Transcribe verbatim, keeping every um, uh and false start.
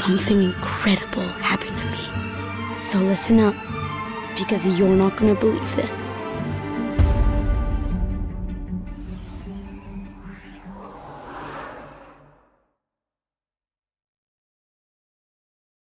something incredible happened to me. So listen up, because you're not gonna believe this.